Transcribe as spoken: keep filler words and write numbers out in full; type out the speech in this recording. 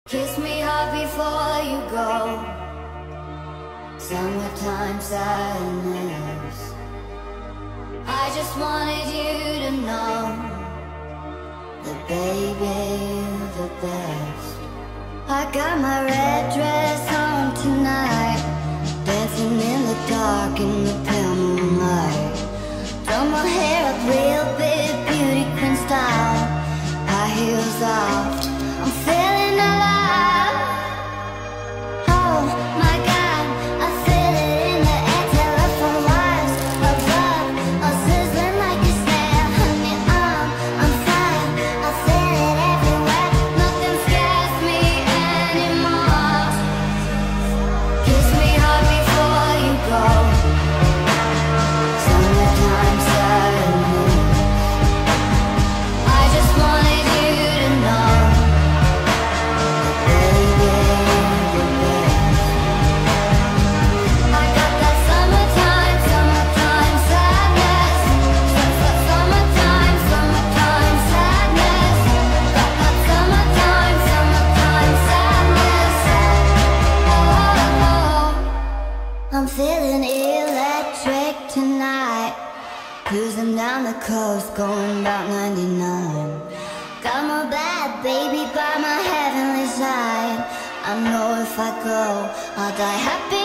Kiss me hard before you go. Summertime sadness. I just wanted you to know that baby, you're the best. I got my red dress on tonight, dancing in the dark in the pale moonlight. Done my hair up real big, beauty queen style, high heels off, I'm feeling alive. Oh my God, I feel it in the air, telephone wires above, all sizzling like a snare. Honey, I'm on fire, I feel it everywhere. Nothing scares me anymore. Kiss me hard before you go. Summertime sadness. I just wanted you to know that baby, you're the best. I got that summertime, summertime sadness. Su- su- Summertime, summertime sadness. Got that summertime, summertime sadness. Oh, I'm feeling electric tonight. Cruising down the coast, going about ninety-nine. Got my bad baby by my heavenly side. I know if I go, I'll die happy